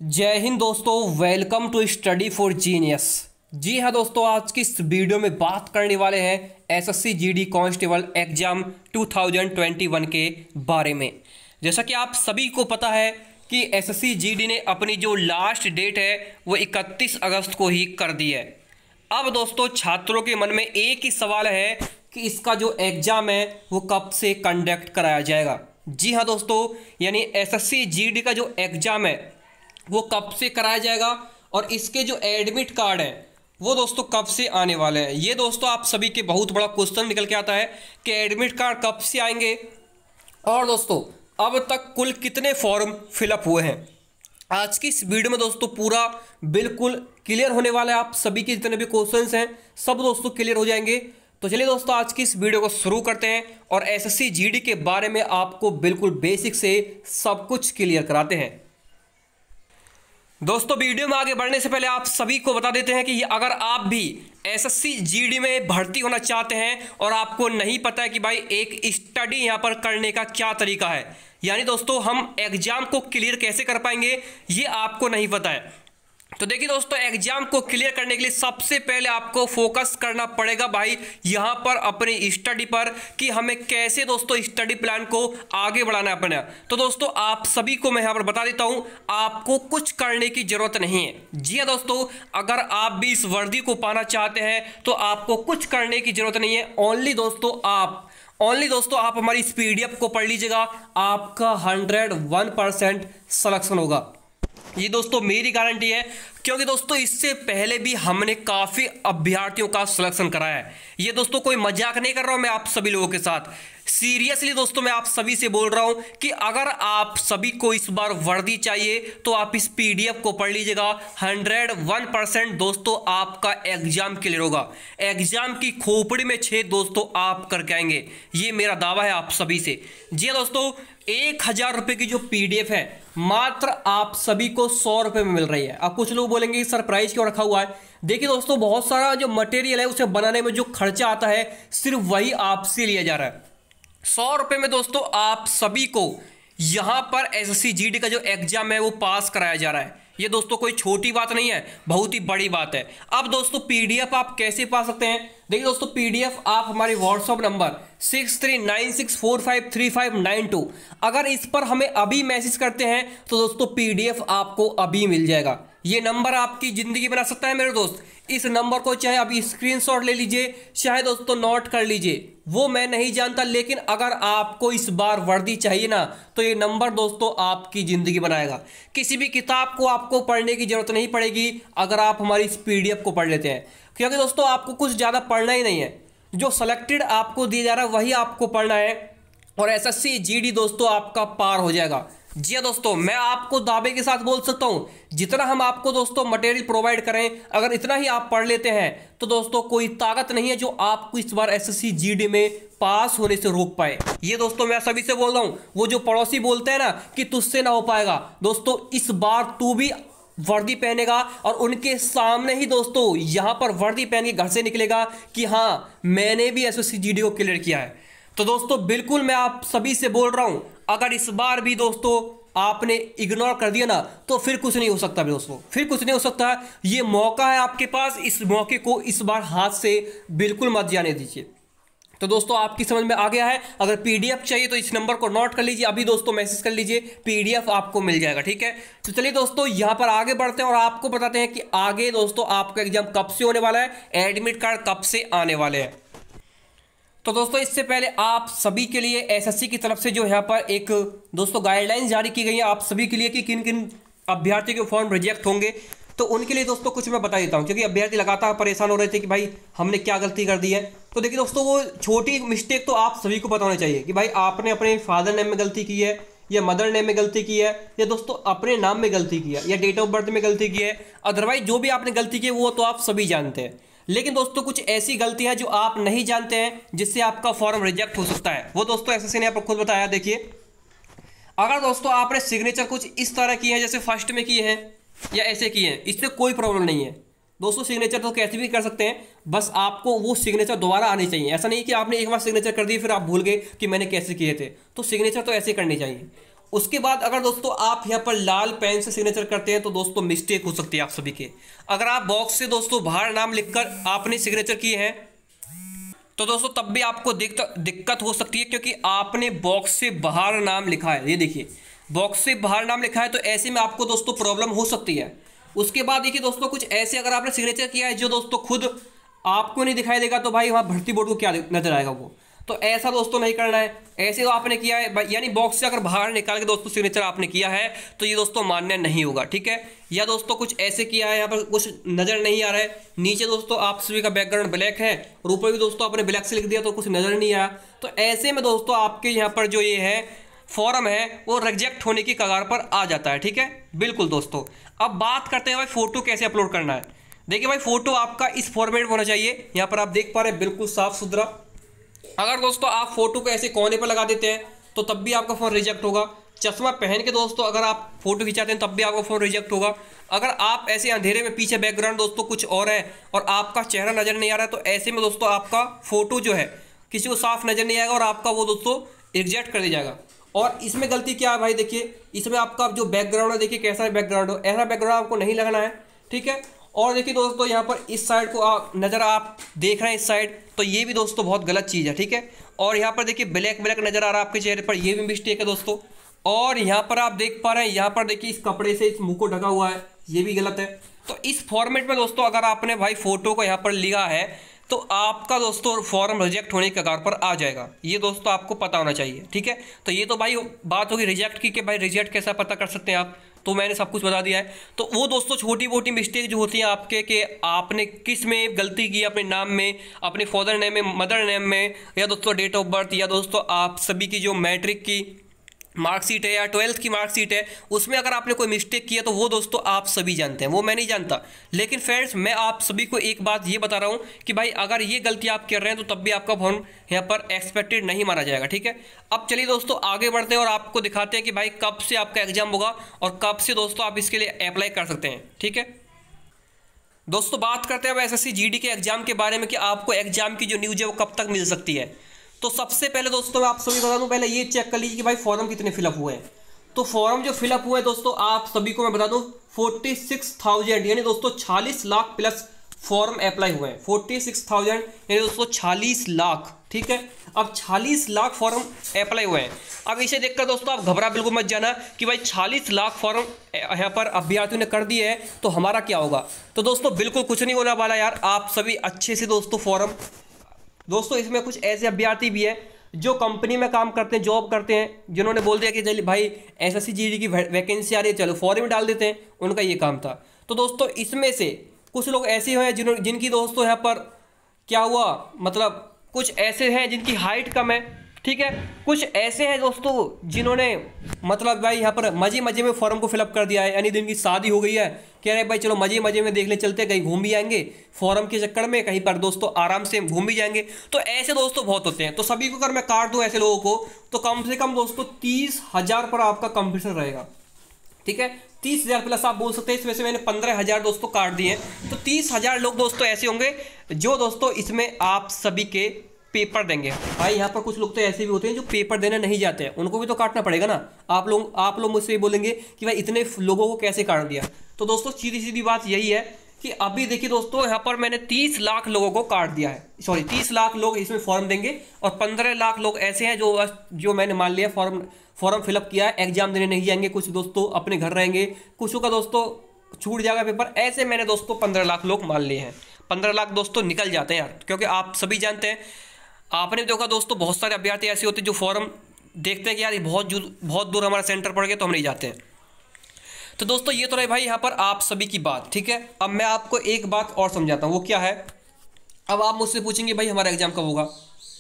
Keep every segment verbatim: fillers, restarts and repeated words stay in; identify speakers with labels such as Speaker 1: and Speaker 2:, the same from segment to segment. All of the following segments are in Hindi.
Speaker 1: जय हिंद दोस्तों, welcome to study for genius. जी हाँ दोस्तों, आज की इस वीडियो में बात करने वाले हैं एसएससी जीडी कांस्टेबल एग्जाम दो हज़ार इक्कीस के बारे में। जैसा कि आप सभी को पता है कि एसएससी जीडी ने अपनी जो लास्ट डेट है वो इकतीस अगस्त को ही कर दी है। अब दोस्तों छात्रों के मन में एक ही सवाल है कि इसका जो एग्ज़ाम है वो कब से कंडक्ट कराया जाएगा। जी हाँ दोस्तों, यानी एसएससी जीडी का जो एग्ज़ाम है वो कब से कराया जाएगा और इसके जो एडमिट कार्ड है वो दोस्तों कब से आने वाले हैं। ये दोस्तों आप सभी के बहुत बड़ा क्वेश्चन निकल के आता है कि एडमिट कार्ड कब से आएंगे और दोस्तों अब तक कुल कितने फॉर्म फिलअप हुए हैं। आज की इस वीडियो में दोस्तों पूरा बिल्कुल क्लियर होने वाला है। आप सभी के जितने भी क्वेश्चंस हैं सब दोस्तों क्लियर हो जाएंगे। तो चलिए दोस्तों आज की इस वीडियो को शुरू करते हैं और एसएससी जीडी के बारे में आपको बिल्कुल बेसिक से सब कुछ क्लियर कराते हैं। दोस्तों वीडियो में आगे बढ़ने से पहले आप सभी को बता देते हैं कि अगर आप भी एसएससी जीडी में भर्ती होना चाहते हैं और आपको नहीं पता है कि भाई एक स्टडी यहां पर करने का क्या तरीका है, यानी दोस्तों हम एग्जाम को क्लियर कैसे कर पाएंगे ये आपको नहीं पता है, तो देखिए दोस्तों एग्जाम को क्लियर करने के लिए सबसे पहले आपको फोकस करना पड़ेगा भाई यहां पर अपनी स्टडी पर कि हमें कैसे दोस्तों स्टडी प्लान को आगे बढ़ाना है अपना। तो दोस्तों आप सभी को मैं यहां पर बता देता हूं, आपको कुछ करने की जरूरत नहीं है। जी हां दोस्तों, अगर आप भी इस वर्दी को पाना चाहते हैं तो आपको कुछ करने की जरूरत नहीं है। ओनली दोस्तों आप ओनली दोस्तों आप हमारी इस पीडीएफ को पढ़ लीजिएगा, आपका हंड्रेड वन परसेंट सिलेक्शन होगा। ये दोस्तों मेरी गारंटी है, क्योंकि दोस्तों इससे पहले भी हमने काफ़ी अभ्यर्थियों का सिलेक्शन कराया है। ये दोस्तों कोई मजाक नहीं कर रहा हूं मैं आप सभी लोगों के साथ, सीरियसली दोस्तों मैं आप सभी से बोल रहा हूं कि अगर आप सभी को इस बार वर्दी चाहिए तो आप इस पीडीएफ को पढ़ लीजिएगा। हंड्रेड वन परसेंट दोस्तों आपका एग्जाम क्लियर होगा। एग्जाम की खोपड़ी में छेद दोस्तों आप करके आएंगे, ये मेरा दावा है आप सभी से। जी हाँ दोस्तों, एक हजार रुपए की जो पीडीएफ है मात्र आप सभी को सौ रुपए में मिल रही है। अब कुछ लोग बोलेंगे सर प्राइस क्यों रखा हुआ है। देखिए दोस्तों बहुत सारा जो मटेरियल है उसे बनाने में जो खर्चा आता है सिर्फ वही आपसे लिया जा रहा है। सौ रुपए में दोस्तों आप सभी को यहां पर एसएससी जीडी का जो एग्जाम है वो पास कराया जा रहा है। ये दोस्तों कोई छोटी बात नहीं है, बहुत ही बड़ी बात है। अब दोस्तों पीडीएफ आप कैसे पा सकते हैं, देखिए दोस्तों पीडीएफ आप हमारे WhatsApp number six three nine six four five three five nine two अगर इस पर हमें अभी मैसेज करते हैं तो दोस्तों पीडीएफ आपको अभी मिल जाएगा। ये नंबर आपकी जिंदगी बना सकता है मेरे दोस्त। इस नंबर को चाहे अभी स्क्रीनशॉट ले लीजिए, चाहे दोस्तों नोट कर लीजिए, वो मैं नहीं जानता, लेकिन अगर आपको इस बार वर्दी चाहिए ना तो ये नंबर दोस्तों आपकी जिंदगी बनाएगा। किसी भी किताब को आपको पढ़ने की जरूरत नहीं पड़ेगी अगर आप हमारी इस पीडीएफ को पढ़ लेते हैं, क्योंकि दोस्तों आपको कुछ ज़्यादा पढ़ना ही नहीं है। जो सेलेक्टेड आपको दिया जा रहा है वही आपको पढ़ना है और एसएससी जीडी दोस्तों आपका पार हो जाएगा। जी हाँ दोस्तों, मैं आपको दावे के साथ बोल सकता हूँ जितना हम आपको दोस्तों मटेरियल प्रोवाइड करें अगर इतना ही आप पढ़ लेते हैं तो दोस्तों कोई ताकत नहीं है जो आपको इस बार एसएससी जीडी में पास होने से रोक पाए। ये दोस्तों मैं सभी से बोल रहा हूँ, वो जो पड़ोसी बोलते हैं ना कि तुझसे ना हो पाएगा, दोस्तों इस बार तू भी वर्दी पहनेगा और उनके सामने ही दोस्तों यहां पर वर्दी पहन के घर से निकलेगा कि हाँ मैंने भी एसएससी जीडी को क्लियर किया है। तो दोस्तों बिल्कुल मैं आप सभी से बोल रहा हूं, अगर इस बार भी दोस्तों आपने इग्नोर कर दिया ना तो फिर कुछ नहीं हो सकता दोस्तों, फिर कुछ नहीं हो सकता। ये मौका है आपके पास, इस मौके को इस बार हाथ से बिल्कुल मत जाने दीजिए। तो दोस्तों आपकी समझ में आ गया है, अगर पीडीएफ चाहिए तो इस नंबर को नोट कर लीजिए, अभी दोस्तों मैसेज कर लीजिए, पीडीएफ आपको मिल जाएगा। ठीक है, तो चलिए दोस्तों यहां पर आगे बढ़ते हैं और आपको बताते हैं कि आगे दोस्तों आपका एग्जाम कब से होने वाला है, एडमिट कार्ड कब से आने वाले हैं। तो दोस्तों इससे पहले आप सभी के लिए एसएससी की तरफ से जो यहाँ पर एक दोस्तों गाइडलाइंस जारी की गई है आप सभी के लिए कि किन किन अभ्यर्थियों के फॉर्म रिजेक्ट होंगे, तो उनके लिए दोस्तों कुछ मैं बता देता हूं, क्योंकि अभ्यर्थी लगातार परेशान हो रहे थे कि भाई हमने क्या गलती कर दी है। तो देखिए दोस्तों वो छोटी मिस्टेक तो आप सभी को पता होना चाहिए कि भाई आपने अपने फादर नेम में गलती की है या मदर नेम में गलती की है या दोस्तों अपने नाम में गलती की है या डेट ऑफ बर्थ में गलती की है। अदरवाइज जो भी आपने गलती की है वो तो आप सभी जानते हैं, लेकिन दोस्तों कुछ ऐसी गलतियां जो आप नहीं जानते हैं जिससे आपका फॉर्म रिजेक्ट हो सकता है, वो दोस्तों एसएससी ने आपको खुद बताया। देखिए अगर दोस्तों आपने सिग्नेचर कुछ इस तरह की है जैसे फर्स्ट में किए हैं या ऐसे किए हैं, इससे कोई प्रॉब्लम नहीं है दोस्तों। सिग्नेचर तो कैसे भी कर सकते हैं, बस आपको वो सिग्नेचर दोबारा आनी चाहिए। ऐसा नहीं कि आपने एक बार सिग्नेचर कर दी फिर आप भूल गए कि मैंने कैसे किए थे, तो सिग्नेचर तो ऐसे करनी चाहिए। उसके बाद अगर दोस्तों आप यहाँ पर लाल पेन से सिग्नेचर करते हैं तो दोस्तों मिस्टेक हो सकती है आप सभी के। अगर आप बॉक्स से दोस्तों बाहर नाम लिखकर आपने सिग्नेचर किए हैं तो दोस्तों तब भी आपको दिक्कत हो सकती है, क्योंकि आपने बॉक्स से बाहर नाम लिखा है। ये देखिए बॉक्स से बाहर नाम लिखा है, तो ऐसे में आपको दोस्तों प्रॉब्लम हो सकती है। उसके बाद देखिए दोस्तों कुछ ऐसे अगर आपने सिग्नेचर किया है जो दोस्तों खुद आपको नहीं दिखाई देगा, तो भाई वहाँ भर्ती बोर्ड को क्या नजर आएगा वो, तो ऐसा दोस्तों नहीं करना है। ऐसे तो आपने किया है, यानी बॉक्स से अगर बाहर निकाल के दोस्तों सिग्नेचर आपने किया है तो ये दोस्तों मान्य नहीं होगा, ठीक है। या दोस्तों कुछ ऐसे किया है, यहाँ पर कुछ नज़र नहीं आ रहा है, नीचे दोस्तों आप सभी का बैकग्राउंड ब्लैक है और ऊपर भी दोस्तों आपने ब्लैक से लिख दिया तो कुछ नज़र नहीं आया, तो ऐसे में दोस्तों आपके यहाँ पर जो ये है फॉर्म है वो रिजेक्ट होने की कगार पर आ जाता है, ठीक है। बिल्कुल दोस्तों, अब बात करते हैं भाई फोटो कैसे अपलोड करना है। देखिए भाई फोटो आपका इस फॉर्मेट में होना चाहिए, यहाँ पर आप देख पा रहे हैं बिल्कुल साफ सुथरा। अगर दोस्तों आप फोटो को ऐसे कोने पर लगा देते हैं तो तब भी आपका फ़ोन रिजेक्ट होगा। चश्मा पहन के दोस्तों अगर आप फोटो खिंचाते हैं तब भी आपका फ़ोन रिजेक्ट होगा। अगर आप ऐसे अंधेरे में पीछे बैकग्राउंड दोस्तों कुछ और है और आपका चेहरा नज़र नहीं आ रहा है, तो ऐसे में दोस्तों आपका फोटो जो है किसी को साफ नज़र नहीं आएगा और आपका वो दोस्तों रिजेक्ट कर दिया जाएगा। और इसमें गलती क्या है भाई, देखिए इसमें आपका जो बैकग्राउंड है, देखिए कैसा बैकग्राउंड हो, ऐसा बैकग्राउंड आपको नहीं लगाना है, ठीक है। और देखिए दोस्तों यहाँ पर इस साइड को आप नज़र आप देख रहे हैं इस साइड, तो ये भी दोस्तों बहुत गलत चीज़ है, ठीक है। और यहाँ पर देखिए ब्लैक ब्लैक नज़र आ रहा है आपके चेहरे पर, ये भी मिस्टेक है दोस्तों। और यहाँ पर आप देख पा रहे हैं, यहाँ पर देखिए इस कपड़े से इस मुंह को ढका हुआ है, ये भी गलत है। तो इस फॉर्मेट में दोस्तों अगर आपने भाई फोटो को यहाँ पर लिया है तो आपका दोस्तों फॉर्म रिजेक्ट होने की कगार पर आ जाएगा, ये दोस्तों आपको पता होना चाहिए, ठीक है। तो ये तो भाई बात होगी रिजेक्ट की कि भाई रिजेक्ट कैसा पता कर सकते हैं आप, तो मैंने सब कुछ बता दिया है। तो वो दोस्तों छोटी मोटी मिस्टेक जो होती हैं आपके कि आपने किस में गलती की, अपने नाम में, अपने फादर नेम में, मदर नेम में, या दोस्तों डेट ऑफ बर्थ, या दोस्तों आप सभी की जो मैट्रिक की मार्कशीट है या ट्वेल्थ की मार्कशीट है उसमें अगर आपने कोई मिस्टेक किया तो वो दोस्तों आप सभी जानते हैं, वो मैं नहीं जानता। लेकिन फ्रेंड्स मैं आप सभी को एक बात ये बता रहा हूँ कि भाई अगर ये गलती आप कर रहे हैं तो तब भी आपका फॉर्म यहाँ पर एक्सपेक्टेड नहीं माना जाएगा, ठीक है। अब चलिए दोस्तों आगे बढ़ते हैं और आपको दिखाते हैं कि भाई कब से आपका एग्जाम होगा और कब से दोस्तों आप इसके लिए अप्लाई कर सकते हैं, ठीक है। दोस्तों बात करते हैं अब S S C G D के एग्जाम के बारे में कि आपको एग्जाम की जो न्यूज़ है वो कब तक मिल सकती है। तो सबसे पहले दोस्तों मैं आप सभी बता दूं, पहले ये चेक कर लीजिए कि भाई फॉर्म कितने फिलअप हुए हैं। तो फॉर्म जो फिलअप हुए हैं दोस्तों आप सभी को मैं बता दूं फोर्टी सिक्स थाउजेंड यानी दोस्तों छियालीस लाख प्लस फॉर्म अप्लाई हुए हैं। फोर्टी सिक्स थाउजेंड यानी दोस्तों छियालीस लाख, ठीक है। अब छियालीस लाख फॉर्म अप्लाई हुए हैं। अब इसे देखकर दोस्तों आप घबरा बिल्कुल मत जाना कि भाई छियालीस लाख फॉर्म यहाँ पर अभ्यर्थियों ने कर दिए है तो हमारा क्या होगा। तो दोस्तों बिल्कुल कुछ नहीं होने वाला यार, आप सभी अच्छे से दोस्तों फॉर्म, दोस्तों इसमें कुछ ऐसे अभ्यर्थी भी है जो कंपनी में काम करते हैं, जॉब करते हैं, जिन्होंने बोल दिया कि चलिए भाई एसएससी जीडी की वैकेंसी आ रही है चलो फॉर्म में डाल देते हैं, उनका ये काम था। तो दोस्तों इसमें से कुछ लोग ऐसे हैं जिन्होंने जिनकी दोस्तों यहाँ पर क्या हुआ, मतलब कुछ ऐसे हैं जिनकी हाइट कम है, ठीक है। कुछ ऐसे हैं दोस्तों जिन्होंने मतलब भाई यहाँ पर मजे मजे में फॉर्म को फिलअप कर दिया है, यानी जिनकी शादी हो गई है, कह रहे भाई चलो मजे मजे में देख ले चलते, कहीं घूम भी आएंगे फॉर्म के चक्कर में, कहीं पर दोस्तों आराम से घूम भी जाएंगे। तो ऐसे दोस्तों बहुत होते हैं। तो सभी को अगर मैं काट दूं ऐसे लोगों को तो कम से कम दोस्तों तीस हजार पर आपका कंपटीशन रहेगा, ठीक है। तीस हजार प्लस आप बोल सकते हैं, इसमें से मैंने पंद्रह हजार दोस्तों काट दिए हैं। तो तीस हजार लोग दोस्तों ऐसे होंगे जो दोस्तों इसमें आप सभी के पेपर देंगे। भाई यहाँ पर कुछ लोग तो ऐसे भी होते हैं जो पेपर देने नहीं जाते हैं, उनको भी तो काटना पड़ेगा ना। आप लोग आप लोग मुझसे बोलेंगे कि भाई इतने लोगों को कैसे काट दिया। तो दोस्तों सीधी सीधी बात यही है कि अभी देखिए दोस्तों यहाँ पर मैंने तीस लाख लोगों को काट दिया है, सॉरी तीस लाख लोग इसमें फॉर्म देंगे और पंद्रह लाख लोग ऐसे हैं जो जो मैंने मान लिया फॉर्म फॉर्म फिलअप किया है, एग्जाम देने नहीं जाएंगे, कुछ दोस्तों अपने घर रहेंगे, कुछ का दोस्तों छूट जाएगा पेपर। ऐसे मैंने दोस्तों पंद्रह लाख लोग मान लिए हैं। पंद्रह लाख दोस्तों निकल जाते हैं यार, क्योंकि आप सभी जानते हैं, आपने देखा दोस्तों बहुत सारे अभ्यर्थी ऐसे होते हैं जो फॉर्म देखते हैं कि यार ये बहुत बहुत दूर हमारा सेंटर पड़ गया तो हम नहीं जाते हैं। तो दोस्तों ये तो रहे भाई यहाँ पर आप सभी की बात, ठीक है। अब मैं आपको एक बात और समझाता हूँ, वो क्या है। अब आप मुझसे पूछेंगे भाई हमारा एग्जाम कब होगा।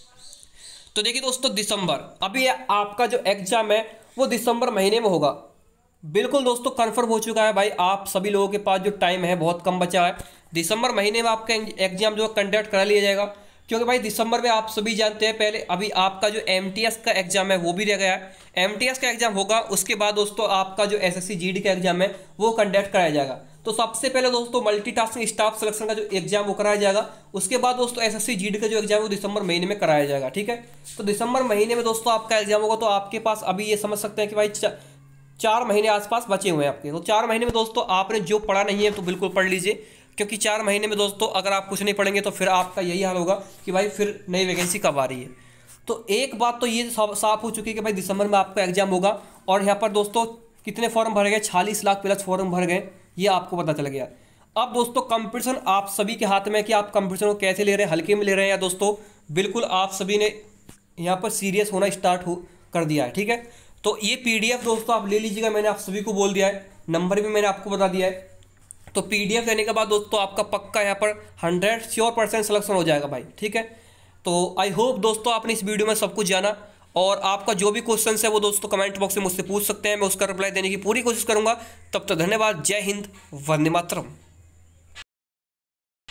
Speaker 1: तो देखिए दोस्तों दिसंबर, अभी आपका जो एग्जाम है वो दिसंबर महीने में होगा। बिल्कुल दोस्तों कन्फर्म हो चुका है भाई, आप सभी लोगों के पास जो टाइम है बहुत कम बचा है। दिसंबर महीने में आपका एग्जाम जो कंडक्ट करा लिया जाएगा, क्योंकि भाई दिसंबर में आप सभी जानते हैं पहले अभी आपका जो एमटीएस का एग्जाम है वो भी रह गया है। एमटीएस का एग्जाम होगा, उसके बाद दोस्तों आपका जो एसएससी जीडी का एग्जाम है वो कंडक्ट कराया जाएगा। तो सबसे पहले दोस्तों मल्टीटास्किंग स्टाफ सिलेक्शन का जो एग्जाम वो कराया जाएगा, उसके बाद दोस्तों एसएससी जीडी का जो एग्जाम है वो दिसंबर महीने में कराया जाएगा, ठीक है। तो दिसंबर महीने में दोस्तों आपका एग्जाम होगा, तो आपके पास अभी ये समझ सकते हैं कि भाई चार महीने आसपास बचे हुए हैं आपके। तो चार महीने में दोस्तों आपने जो पढ़ा नहीं है तो बिल्कुल पढ़ लीजिए, क्योंकि चार महीने में दोस्तों अगर आप कुछ नहीं पढ़ेंगे तो फिर आपका यही हाल होगा कि भाई फिर नई वैकेंसी कब आ रही है। तो एक बात तो ये साफ हो चुकी है कि भाई दिसंबर में आपका एग्जाम होगा। और यहाँ पर दोस्तों कितने फॉर्म भरे गए, छियालीस लाख प्लस फॉर्म भर गए, ये आपको पता चल गया। अब दोस्तों कंपटीशन आप सभी के हाथ में है कि आप कंपटीशन को कैसे ले रहे हैं, हल्के में ले रहे हैं या दोस्तों बिल्कुल आप सभी ने यहाँ पर सीरियस होना स्टार्ट हो कर दिया है। ठीक है, तो ये पीडीएफ दोस्तों आप ले लीजिएगा, मैंने आप सभी को बोल दिया है, नंबर भी मैंने आपको बता दिया है। तो पीडीएफ लेने के बाद दोस्तों आपका पक्का यहाँ पर हंड्रेड श्योर परसेंट सिलेक्शन हो जाएगा भाई। ठीक है, तो आई होप दोस्तों आपने इस वीडियो में सब कुछ जाना, और आपका जो भी क्वेश्चन है वो दोस्तों कमेंट बॉक्स में मुझसे पूछ सकते हैं, मैं उसका रिप्लाई देने की पूरी कोशिश करूंगा। तब तक धन्यवाद, जय हिंद, वंदे मातरम।